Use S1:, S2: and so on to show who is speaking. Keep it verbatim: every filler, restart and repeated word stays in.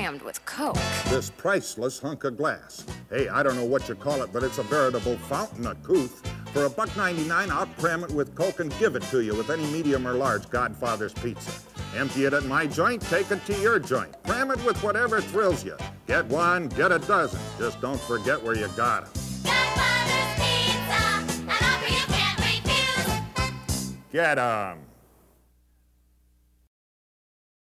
S1: crammed with Coke.
S2: This priceless hunk of glass. Hey, I don't know what you call it, but it's a veritable fountain of couth. For a buck ninety-nine, I'll cram it with Coke and give it to you with any medium or large Godfather's pizza. Empty it at my joint, take it to your joint. Cram it with whatever thrills you. Get one, get a dozen. Just don't forget where you got 'em.
S3: Godfather's Pizza, an offer you can't refuse.
S2: Get 'em.